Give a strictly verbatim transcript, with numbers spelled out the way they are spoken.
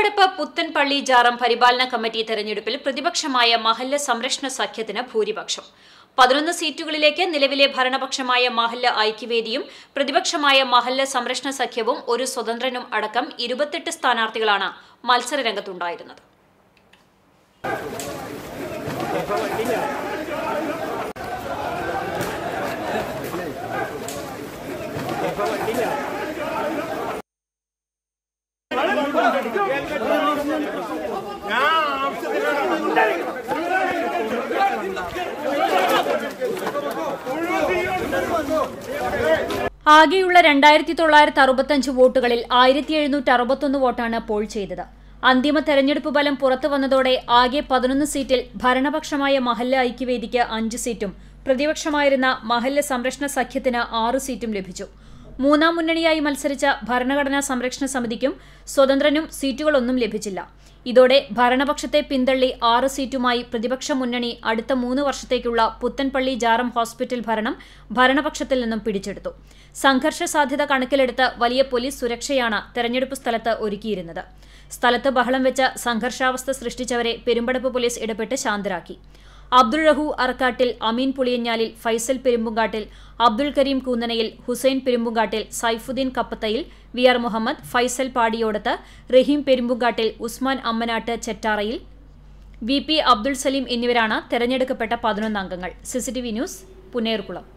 പെരുമ്പടപ്പ് പുത്തൻപള്ളി ജാറം പരിപാലന കമ്മിറ്റി തെരഞ്ഞെടുപ്പിൽ പ്രതിപക്ഷമായ മഹല്ല് സംരക്ഷണ സഖ്യത്തിന് ഭൂരിപക്ഷം. പതിനൊന്ന് സീറ്റുകളിലേക്ക് നിലവിലെ ഭരണപക്ഷമായ മഹല്ല് ഐക്യവേദിയും പ്രതിപക്ഷമായ മഹല്ല് സംരക്ഷണ സഖ്യവും ഒരു സ്വതന്ത്രനും അടക്കം ഇരുപത്തെട്ട് സ്ഥാനാർത്ഥികളാണ് മത്സരരംഗത്തുണ്ടായിരുന്നത്. ആകെയുള്ള രണ്ടായിരത്തി തൊള്ളായിരത്തി അറുപത്തഞ്ച് വോട്ടുകളിൽ ആയിരത്തി എഴുന്നൂറ്റി അറുപത്തൊന്ന് വോട്ടാണ് പോൾ ചെയ്തത്. അന്തിമ തെരഞ്ഞെടുപ്പ് ഫലം പുറത്തു വന്നതോടെ ആകെ പതിനൊന്ന് സീറ്റിൽ ഭരണപക്ഷമായ മഹല്ല് ഐക്യവേദിക്ക് അഞ്ച് സീറ്റും പ്രതിപക്ഷമായിരുന്ന മഹല്ല് സംരക്ഷണ സഖ്യത്തിന് ആറ് സീറ്റും ലഭിച്ചു. മൂന്നാം മുന്നണിയായി മത്സരിച്ച ഭരണഘടനാ സംരക്ഷണ സമിതിക്കും സ്വതന്ത്രനും സീറ്റുകളൊന്നും ലഭിച്ചില്ല. ഇതോടെ ഭരണപക്ഷത്തെ പിന്തള്ളി ആറ് സീറ്റുമായി പ്രതിപക്ഷ മുന്നണി അടുത്ത മൂന്ന് വർഷത്തേക്കുള്ള പുത്തൻപള്ളി ജാറം ഹോസ്പിറ്റൽ ഭരണം ഭരണപക്ഷത്തിൽ നിന്നും പിടിച്ചെടുത്തു. സംഘർഷ സാധ്യത കണക്കിലെടുത്ത് വലിയ പോലീസ് സുരക്ഷയാണ് തെരഞ്ഞെടുപ്പ് സ്ഥലത്ത് ഒരുക്കിയിരുന്നത്. സ്ഥലത്ത് ബഹളം വെച്ച സംഘർഷാവസ്ഥ സൃഷ്ടിച്ചവരെ പെരുമ്പടപ്പ് പോലീസ് ഇടപെട്ട് ശാന്തരാക്കി. Abdul Rahu Arakkattil, Ameen Puliyanjalil, Faisal Perumpunkattil, Abdul Kareem Koonnanayil, Hussain Perumpunkattil, Saifudheen Kappathayil, V R Muhammed, Faisal Padiyodath, Raheem Perumpunkattil, Usman Ammanatt Chettarayil, V P Abdul Salim എന്നിവരാണ് തെരഞ്ഞെടുക്കപ്പെട്ട പതിനൊന്ന് അംഗങ്ങൾ. CCTV news, Punnerkulam.